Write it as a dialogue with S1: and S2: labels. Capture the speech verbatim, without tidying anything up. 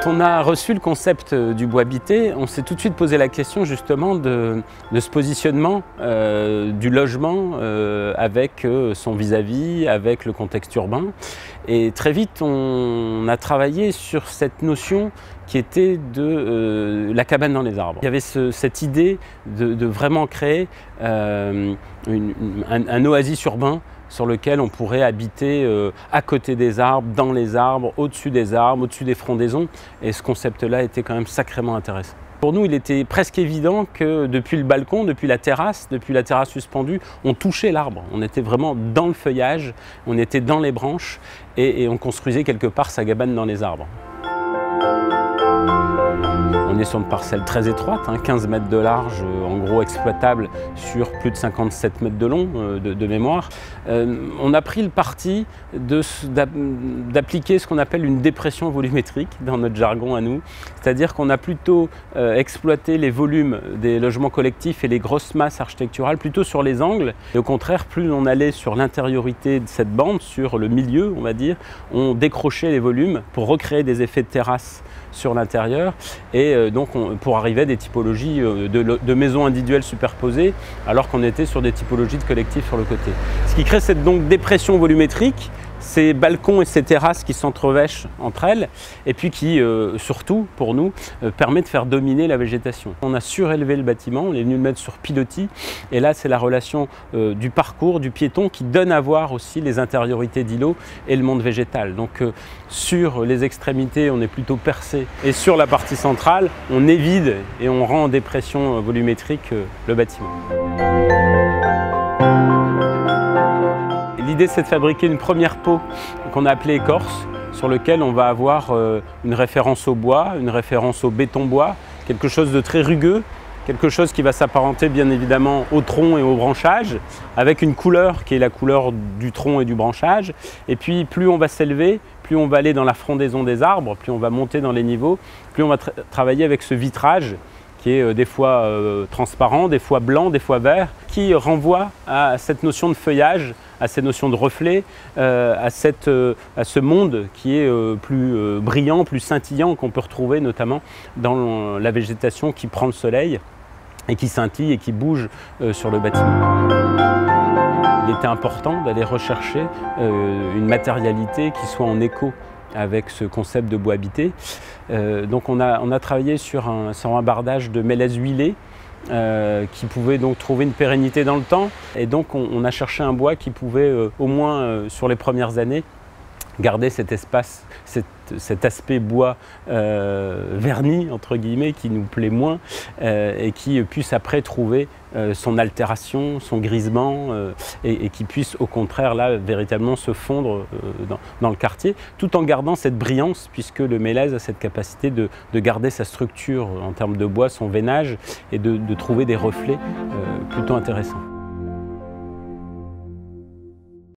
S1: Quand on a reçu le concept du bois habité, on s'est tout de suite posé la question justement de, de ce positionnement euh, du logement euh, avec son vis-à-vis, avec le contexte urbain. Et très vite, on a travaillé sur cette notion qui était de euh, la cabane dans les arbres. Il y avait ce, cette idée de, de vraiment créer euh, une, un, un oasis urbain sur lequel on pourrait habiter euh, à côté des arbres, dans les arbres, au-dessus des arbres, au-dessus des frondaisons. Et ce concept-là était quand même sacrément intéressant. Pour nous, il était presque évident que depuis le balcon, depuis la terrasse, depuis la terrasse suspendue, on touchait l'arbre. On était vraiment dans le feuillage, on était dans les branches et, et on construisait quelque part sa cabane dans les arbres. On est sur une parcelle très étroite, hein, quinze mètres de large, euh, en gros exploitable sur plus de cinquante-sept mètres de long euh, de, de mémoire. Euh, on a pris le parti d'appliquer ce qu'on appelle une dépression volumétrique dans notre jargon à nous. C'est-à-dire qu'on a plutôt euh, exploité les volumes des logements collectifs et les grosses masses architecturales plutôt sur les angles. Et au contraire, plus on allait sur l'intériorité de cette bande, sur le milieu, on va dire, on décrochait les volumes pour recréer des effets de terrasse sur l'intérieur et euh, donc on, pour arriver à des typologies euh, de, de maisons individuelles superposées alors qu'on était sur des typologies de collectifs sur le côté. Ce qui crée cette donc dépression volumétrique, ces balcons et ces terrasses qui s'entrevêchent entre elles et puis qui, euh, surtout pour nous, euh, permet de faire dominer la végétation. On a surélevé le bâtiment, on est venu le mettre sur pilotis et là c'est la relation euh, du parcours, du piéton qui donne à voir aussi les intériorités d'îlots et le monde végétal. Donc euh, sur les extrémités on est plutôt percé et sur la partie centrale on évide et on rend en dépression volumétrique euh, le bâtiment. L'idée, c'est de fabriquer une première peau qu'on a appelée écorce, sur lequel on va avoir euh, une référence au bois, une référence au béton-bois, quelque chose de très rugueux, quelque chose qui va s'apparenter bien évidemment au tronc et au branchage, avec une couleur qui est la couleur du tronc et du branchage. Et puis plus on va s'élever, plus on va aller dans la frondaison des arbres, plus on va monter dans les niveaux, plus on va tra travailler avec ce vitrage qui est euh, des fois euh, transparent, des fois blanc, des fois vert, qui renvoie à cette notion de feuillage, à cette notion de reflet, euh, à, cette, euh, à ce monde qui est euh, plus euh, brillant, plus scintillant, qu'on peut retrouver notamment dans la végétation qui prend le soleil et qui scintille et qui bouge euh, sur le bâtiment. Il était important d'aller rechercher euh, une matérialité qui soit en écho avec ce concept de bois habité. Euh, donc on a, on a travaillé sur un, sur un bardage de mélèze huilé euh, qui pouvait donc trouver une pérennité dans le temps. Et donc on, on a cherché un bois qui pouvait, euh, au moins euh, sur les premières années, garder cet espace, cet, cet aspect bois euh, verni, entre guillemets, qui nous plaît moins euh, et qui puisse après trouver euh, son altération, son grisement euh, et, et qui puisse au contraire là véritablement se fondre euh, dans, dans le quartier, tout en gardant cette brillance puisque le mélèze a cette capacité de, de garder sa structure en termes de bois, son veinage et de, de trouver des reflets euh, plutôt intéressants.